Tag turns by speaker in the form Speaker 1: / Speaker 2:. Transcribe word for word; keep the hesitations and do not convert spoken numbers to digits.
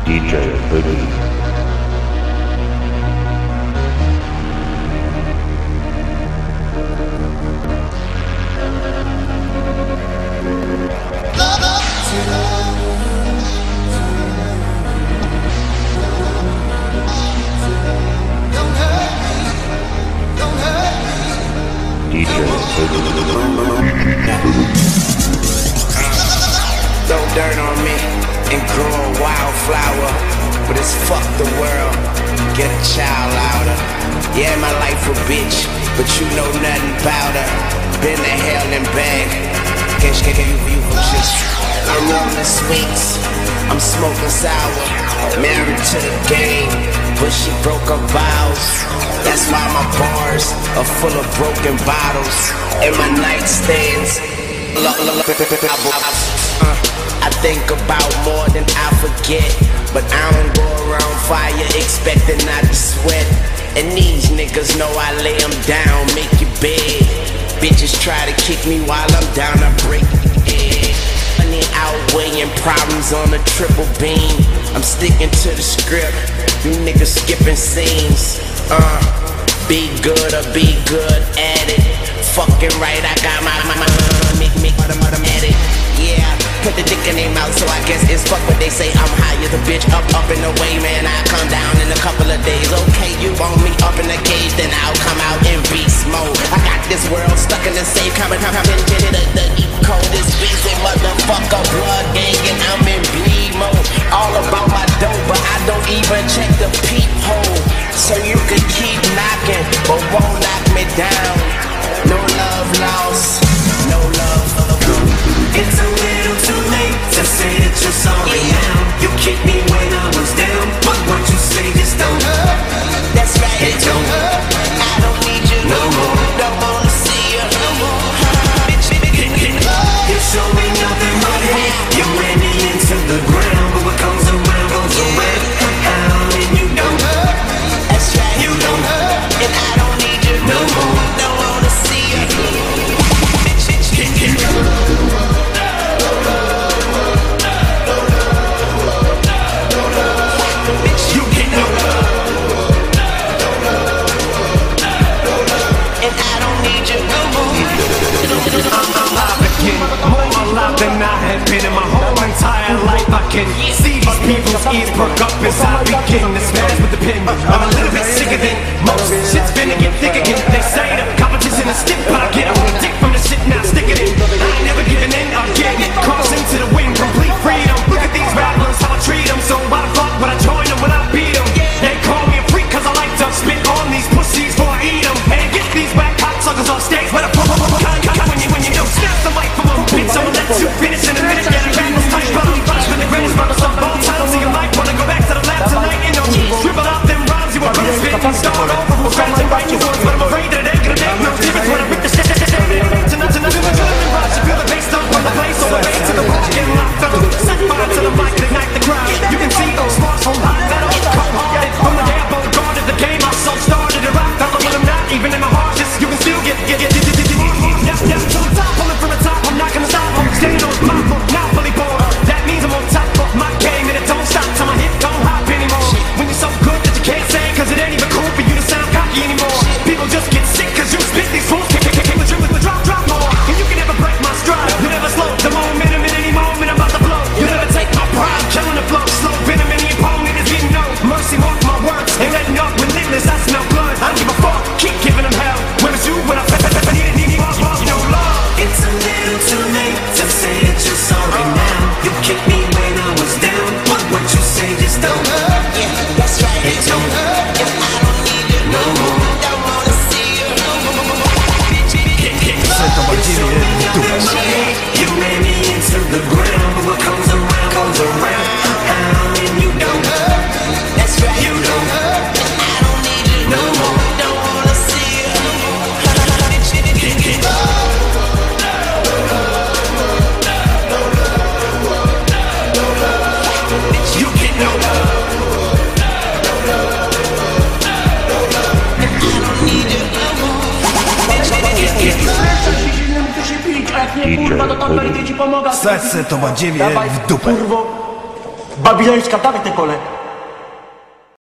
Speaker 1: D J Hoodie. D J
Speaker 2: Throw dirt on me and grow a wildflower, but it's fuck the world, get a child louder. Yeah, my life a bitch, but you know nothing about her. Been to hell and back, can't get you view from shit. I'm rolling sweets, I'm smoking sour, married to the game, but she broke her vows. That's why my bars are full of broken bottles, and my nightstands. Uh, I think about more than I forget, but I don't go around fire expecting not to sweat. And these niggas know I lay them down, make you bed. Bitches try to kick me while I'm down, I break it. Money outweighing problems on a triple beam. I'm sticking to the script, you niggas skipping scenes. Uh, be good or be good at it. Fucking right, I got my, my, my, make, make, mother, mother, at it. Yeah, put the dick in their mouth, so I guess it's fuck what they say. I'm higher, the bitch up, up and away, man. I come down in a couple of days. Okay, you want me up in the cage, then I'll come out in beast mode. I got this world stuck in the safe, coming, coming, coming, getting the, the deep coldest busy motherfucker, blood gang, and I'm in bleed mode. All about my dough, but I don't even check the peephole. So you can keep knocking, but won't knock me down. No love lost, no love lost.
Speaker 3: It's a little too late to say that you're sorry
Speaker 2: Yeah.
Speaker 3: now. You kicked me when I was down, but what you say just don't hurt.
Speaker 2: That's right,
Speaker 3: It don't hurt
Speaker 2: I don't need you
Speaker 3: no more.
Speaker 2: Don't wanna see you no more.
Speaker 3: You're showing nothing but hate. You ran me into the ground, but what comes around goes around. How and you don't hurt.
Speaker 2: That's right,
Speaker 3: You don't hurt
Speaker 2: and I don't need you
Speaker 3: no more.
Speaker 2: Don't wanna see you.
Speaker 3: You get no
Speaker 2: And I don't need you no more.
Speaker 3: I'm alive again, more alive than I have been in my whole entire life. I can see these people's ears perk up as I begin to smash with the pen. I'm a little bit sicker than most. Shit's finna get thick again. They say the competition is stiff, but I get a dick from the shit now, stick it in. I ain't never giving in again. Cross into the wind, complete freedom. Look at these rappers, how I treat them. So why the fuck would I join them when I beat them? They call me a freak cause I like to spit on these pussies before I eat them. And get these whack cocksuckers off stage. But when you, when you don't snap the mic from a bitch, I'ma let you finish in a minute. Get a back, this tight bomb. Punch with the greatest brothers of all times in your life. Wanna go back to the lab tonight and don't dribble out them rhymes you were gonna spit and start over from scratch and write your words. But I'm afraid that it ain't gonna make no difference when I rip the shit. Tonight, tonight, tonight, you feel the bass dump on the place all the way to the rock and lock fellow. Set fire to the mic, ignite the crowd. You can see those sparks from hot metal. Cold hearted from the day I both guarded the game. I so started to rock fellow when I'm not even in my harshest. You can still get, get, get, get, get, get, get. Yes, yes, to the top, pulling from the top. I'm not gonna stop. I'm standing on my foot, now fully born. That means I'm on top of my game and it don't stop till my hit don't hop anymore. When you're so good that you can't say cause it ain't even cool for you to sound cocky anymore. People just get sick cause you spit these fools. Kick, kick, kick, kick, with you with the drop, drop more. And you can never break my stride. You never slow the momentum in any moment I'm about to blow. You never take my pride, killing the flow. Slow venom in the opponent is getting no mercy, mark my words. Ain't letting up relentless, I smell blood. I don't give a fuck, keep giving them hell. Where was you when I need it, need it, love, love, no love. It's a little too late to say that you're sorry now. You kicked me when I was down, but what you say just don't hurt.
Speaker 2: Yeah, that's right,
Speaker 3: It don't hurt
Speaker 2: and I don't need you
Speaker 3: no more.
Speaker 2: Don't wanna see you no more.
Speaker 3: You ran me into the ground, but what comes around goes around. How and you don't hurt.
Speaker 2: That's right,
Speaker 3: You don't hurt
Speaker 2: and I don't need you
Speaker 3: no more.
Speaker 2: Don't wanna see you no more.
Speaker 3: You get no love.
Speaker 2: And I don't need you no more.
Speaker 1: D J Hoodie.
Speaker 4: Serce to ma dziewię w dupę. Babilońska, dawaj te pole.